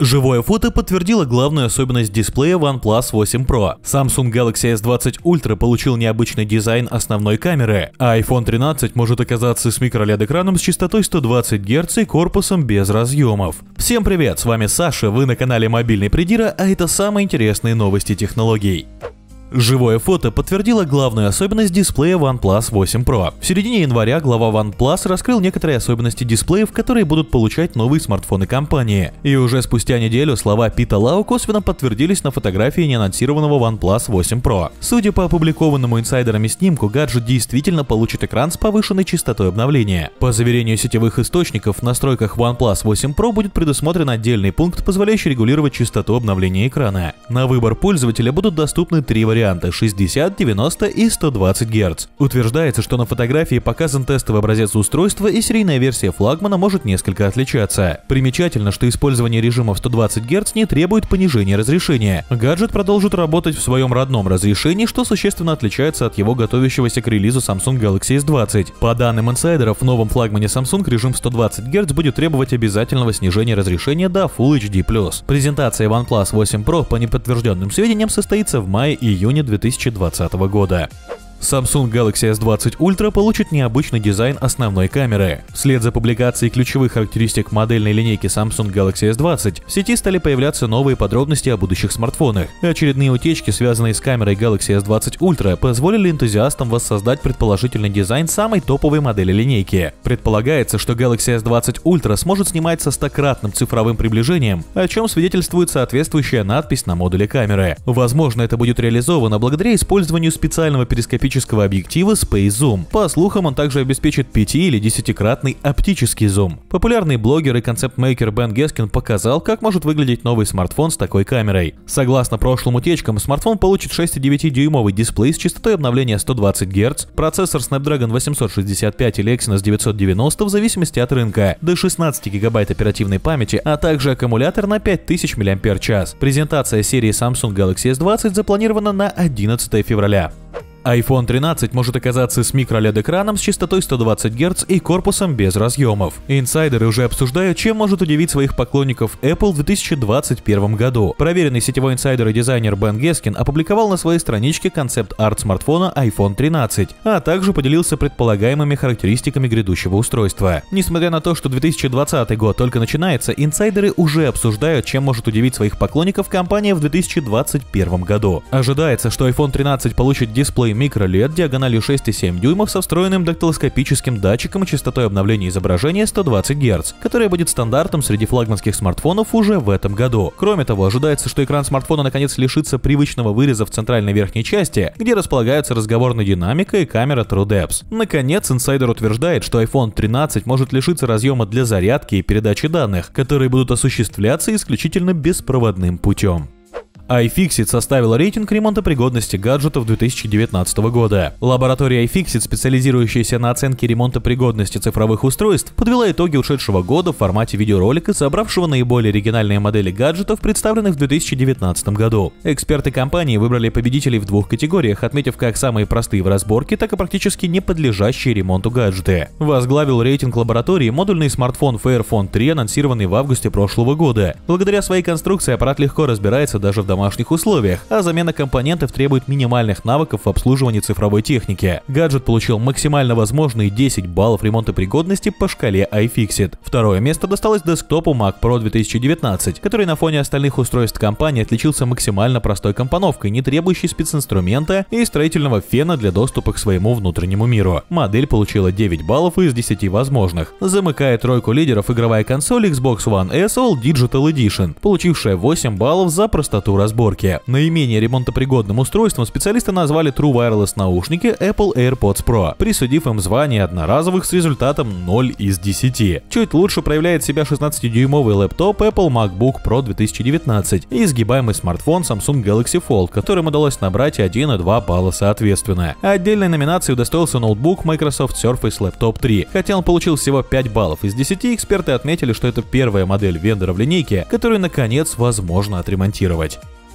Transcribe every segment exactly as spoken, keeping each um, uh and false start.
Живое фото подтвердило главную особенность дисплея OnePlus восемь Pro. Samsung Galaxy эс двадцать Ultra получил необычный дизайн основной камеры, а iPhone тринадцать может оказаться с микро-эл и ди-экраном с частотой сто двадцать герц и корпусом без разъемов. Всем привет, с вами Саша, вы на канале Мобильный Придира, а это самые интересные новости технологий. Живое фото подтвердило главную особенность дисплея OnePlus восемь Pro. В середине января глава OnePlus раскрыл некоторые особенности дисплеев, которые будут получать новые смартфоны компании. И уже спустя неделю слова Пита Лау косвенно подтвердились на фотографии неанонсированного OnePlus восемь Pro. Судя по опубликованному инсайдерами снимку, гаджет действительно получит экран с повышенной частотой обновления. По заверению сетевых источников, в настройках OnePlus восемь Pro будет предусмотрен отдельный пункт, позволяющий регулировать частоту обновления экрана. На выбор пользователя будут доступны три варианта. шестьдесят, девяносто и сто двадцать герц. Утверждается, что на фотографии показан тестовый образец устройства, и серийная версия флагмана может несколько отличаться. Примечательно, что использование режима в сто двадцать герц не требует понижения разрешения. Гаджет продолжит работать в своем родном разрешении, что существенно отличается от его готовящегося к релизу Samsung Galaxy эс двадцать. По данным инсайдеров, в новом флагмане Samsung режим сто двадцать герц будет требовать обязательного снижения разрешения до Full эйч ди плюс. Презентация OnePlus восемь Pro по неподтвержденным сведениям состоится в мае-июне две тысячи двадцатого года. Samsung Galaxy эс двадцать Ultra получит необычный дизайн основной камеры. Вслед за публикацией ключевых характеристик модельной линейки Samsung Galaxy эс двадцать в сети стали появляться новые подробности о будущих смартфонах. Очередные утечки, связанные с камерой Galaxy эс двадцать Ultra, позволили энтузиастам воссоздать предположительный дизайн самой топовой модели линейки. Предполагается, что Galaxy эс двадцать Ultra сможет снимать со стократным цифровым приближением, о чем свидетельствует соответствующая надпись на модуле камеры. Возможно, это будет реализовано благодаря использованию специального перископического объектива Space Zoom. По слухам, он также обеспечит пяти- или десятикратный оптический зум. Популярный блогер и концепт-мейкер Бен Гескин показал, как может выглядеть новый смартфон с такой камерой. Согласно прошлым утечкам, смартфон получит шесть и девять дюймовый дисплей с частотой обновления сто двадцать герц, процессор Snapdragon восемьсот шестьдесят пять или Exynos девятьсот девяносто в зависимости от рынка, до шестнадцати гигабайт оперативной памяти, а также аккумулятор на пять тысяч мАч. Презентация серии Samsung Galaxy эс двадцать запланирована на одиннадцатое февраля. iPhone тринадцать может оказаться с микро-эл и ди-экраном с частотой сто двадцать герц и корпусом без разъемов. Инсайдеры уже обсуждают, чем может удивить своих поклонников Apple в две тысячи двадцать первом году. Проверенный сетевой инсайдер и дизайнер Бен Гескин опубликовал на своей страничке концепт-арт смартфона iPhone тринадцать, а также поделился предполагаемыми характеристиками грядущего устройства. Несмотря на то, что две тысячи двадцатый год только начинается, инсайдеры уже обсуждают, чем может удивить своих поклонников компания в две тысячи двадцать первом году. Ожидается, что iPhone тринадцать получит дисплей микро-эл и ди диагональю шесть и семь дюймов со встроенным дактилоскопическим датчиком и частотой обновления изображения сто двадцать герц, которая будет стандартом среди флагманских смартфонов уже в этом году. Кроме того, ожидается, что экран смартфона наконец лишится привычного выреза в центральной верхней части, где располагаются разговорная динамика и камера TrueDepth. Наконец, инсайдер утверждает, что iPhone тринадцать может лишиться разъема для зарядки и передачи данных, которые будут осуществляться исключительно беспроводным путем. iFixit составила рейтинг ремонтопригодности гаджетов две тысячи девятнадцатого года. Лаборатория iFixit, специализирующаяся на оценке ремонтопригодности цифровых устройств, подвела итоги ушедшего года в формате видеоролика, собравшего наиболее оригинальные модели гаджетов, представленных в две тысячи девятнадцатом году. Эксперты компании выбрали победителей в двух категориях, отметив как самые простые в разборке, так и практически не подлежащие ремонту гаджеты. Возглавил рейтинг лаборатории модульный смартфон Fairphone три, анонсированный в августе прошлого года. Благодаря своей конструкции аппарат легко разбирается даже в домашних домашних условиях, а замена компонентов требует минимальных навыков в обслуживании цифровой техники. Гаджет получил максимально возможные десять баллов ремонтопригодности по шкале iFixit. Второе место досталось десктопу Mac Pro две тысячи девятнадцать, который на фоне остальных устройств компании отличился максимально простой компоновкой, не требующей специнструмента и строительного фена для доступа к своему внутреннему миру. Модель получила девять баллов из десяти возможных. Замыкая тройку лидеров игровая консоль Xbox One S All Digital Edition, получившая восемь баллов за простоту разборки. Наименее ремонтопригодным устройством специалисты назвали True Wireless наушники Apple AirPods Pro, присудив им звание одноразовых с результатом ноль из десяти. Чуть лучше проявляет себя шестнадцатидюймовый лэптоп Apple MacBook Pro две тысячи девятнадцать и изгибаемый смартфон Samsung Galaxy Fold, которым удалось набрать один и два балла соответственно. Отдельной номинации удостоился ноутбук Microsoft Surface Laptop три. Хотя он получил всего пять баллов из десяти, эксперты отметили, что это первая модель вендора в линейке, которую наконец возможно отремонтировать.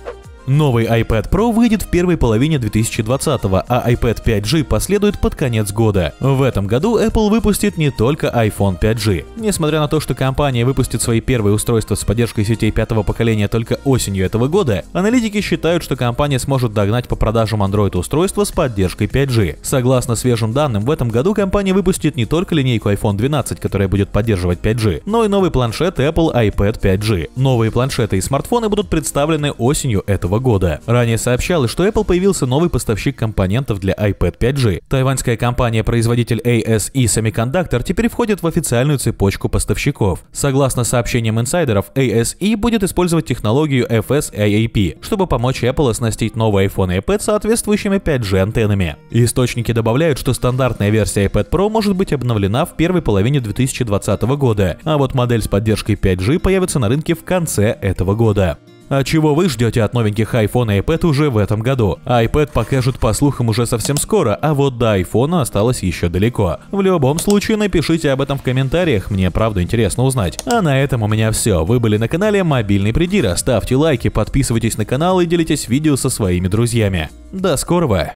Новый iPad Pro выйдет в первой половине две тысячи двадцатого, а iPad пять джи последует под конец года. В этом году Apple выпустит не только iPhone пять джи. Несмотря на то, что компания выпустит свои первые устройства с поддержкой сетей пятого поколения только осенью этого года, аналитики считают, что компания сможет догнать по продажам Android-устройства с поддержкой пять джи. Согласно свежим данным, в этом году компания выпустит не только линейку iPhone двенадцать, которая будет поддерживать пять джи, но и новый планшет Apple iPad пять джи. Новые планшеты и смартфоны будут представлены осенью этого года. Ранее сообщалось, что Apple появился новый поставщик компонентов для iPad пять джи. Тайваньская компания-производитель эй эс и Semiconductor теперь входит в официальную цепочку поставщиков. Согласно сообщениям инсайдеров, эй эс и будет использовать технологию эф эс эй эй пи, чтобы помочь Apple оснастить новый iPhone и iPad соответствующими пять джи антеннами. Источники добавляют, что стандартная версия iPad Pro может быть обновлена в первой половине две тысячи двадцатого года, а вот модель с поддержкой пять джи появится на рынке в конце этого года. А чего вы ждете от новеньких iPhone и iPad уже в этом году? iPad покажут, по слухам, уже совсем скоро, а вот до iPhone осталось еще далеко. В любом случае, напишите об этом в комментариях, мне правда интересно узнать. А на этом у меня все. Вы были на канале Мобильный Придира. Ставьте лайки, подписывайтесь на канал и делитесь видео со своими друзьями. До скорого!